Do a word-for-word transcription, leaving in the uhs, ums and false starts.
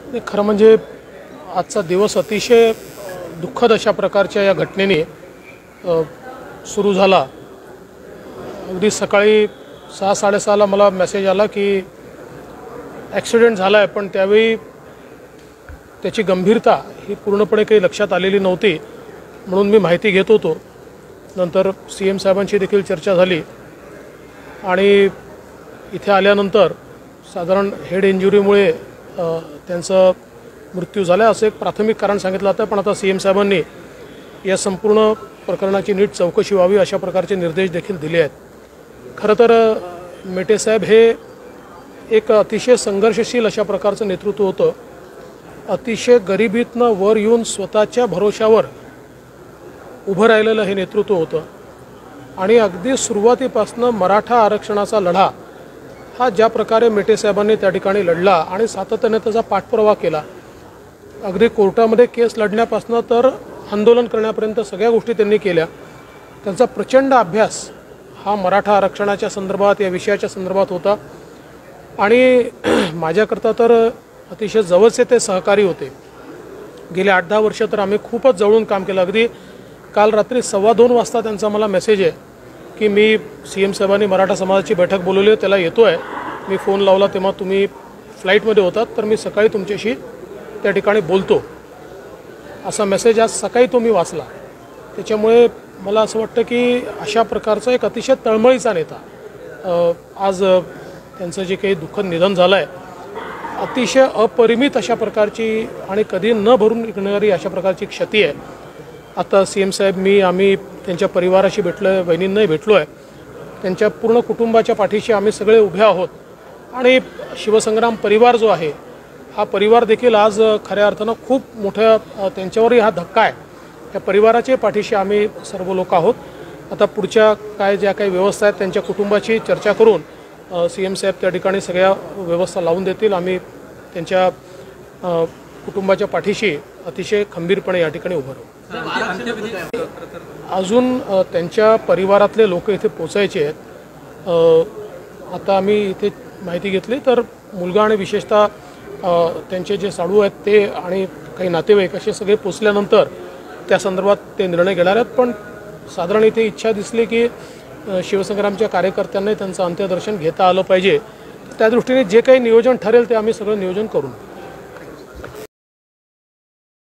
खरं म्हणजे आजचा दिवस अतिशय दुःखद अशा प्रकारच्या या घटनेने सुरू झाला। अगदी सकाळी सहा साडेसहाला मला मेसेज आला की ॲक्सिडेंट झाला आहे, पण त्यावेळी त्याची गंभीरता ही पूर्णपणे काही लक्षात आलेली नव्हती, म्हणून मी माहिती घेत होतो। नंतर सी एम साहेबांची देखील चर्चा झाली आणि इथे आल्यानंतर साधारण हेड इंजुरीमुळे त्यांचा मृत्यू झाला असं एक प्राथमिक कारण सांगितलं होतं। पण आता सी एम साहेबांनी या संपूर्ण प्रकरणाची नीट चौकशी व्हावी अशा प्रकारचे निर्देश देखील दिले आहेत। खरं तर मेटे साहेब हे एक अतिशय संघर्षशील अशा प्रकारचं नेतृत्व होतं। अतिशय गरिबीतनं वर येऊन स्वतःच्या भरोशावर उभं राहिलेलं हे नेतृत्व होतं आणि अगदी सुरुवातीपासून मराठा आरक्षणाचा लढा हा ज्या प्रकारे मेटे साहेबांनी त्या ठिकाणी लढला आणि सातत्याने त्याचा पाठपुरावा केला, अगदी कोर्टामध्ये केस लढण्यापासून तर आंदोलन करण्यापर्यंत सगळ्या गोष्टी त्यांनी केल्या। त्यांचा प्रचंड अभ्यास हा मराठा आरक्षणाच्या संदर्भात या विषयाच्या संदर्भात होता आणि माझ्याकरता तर अतिशय जवळचे ते सहकारी होते। गेले आठ दहा वर्ष तर आम्ही खूपच जवळून काम केलं। अगदी काल रात्री सव्वा दोन वाजता त्यांचा मला मेसेज आहे की मी सी एम साहेबांनी मराठा समाजाची बैठक बोलवली आहे, त्याला येतो आहे। मी फोन लावला तेव्हा तुम्ही फ्लाईटमध्ये होतात, तर मी सकाळी तुमच्याशी त्या ठिकाणी बोलतो असा मेसेज आज सकाळी तो मी वाचला। त्याच्यामुळे मला असं वाटतं की अशा प्रकारचा एक अतिशय तळमळीचा नेता आज त्यांचं जे काही दुःखद निधन झालं आहे, अतिशय अपरिमित अशा प्रकारची आणि कधी न भरून निघणारी अशा प्रकारची क्षती आहे। आता सी एम साहेब, मी आम्ही त्यांच्या परिवाराशी भेटलो आहे, बहिणींनाही भेटलो आहे। त्यांच्या पूर्ण कुटुंबाच्या पाठीशी आम्ही सगळे उभे आहोत आणि शिवसंग्राम परिवार जो आहे हा परिवार देखील आज खऱ्या अर्थानं खूप मोठ्या त्यांच्यावरही हा धक्का आहे। त्या परिवाराच्या पाठीशी आम्ही सर्व लोक आहोत। आता पुढच्या काय ज्या काही व्यवस्था आहेत त्यांच्या कुटुंबाची चर्चा करून सी एम साहेब त्या ठिकाणी सगळ्या व्यवस्था लावून देतील। आम्ही त्यांच्या कुटुंबाच्या पाठीशी अतिशय खंबीरपणे या ठिकाणी उभं राहू। अजून त्यांच्या परिवारातले लोक इथे पोचायचे आहेत। आता आम्ही इथे माहिती घेतली तर मुलगा आणि विशेषतः त्यांचे जे साडू आहेत ते आणि काही नातेवाईक असे सगळे पोचल्यानंतर त्या संदर्भात ते निर्णय घेणार आहेत। पण साधारण इथे इच्छा दिसली की शिवसंग्रामच्या कार्यकर्त्यांना त्यांचं अंत्यदर्शन घेता आलं पाहिजे। त्या दृष्टीने जे काही नियोजन ठरेल ते आम्ही सगळं नियोजन करू।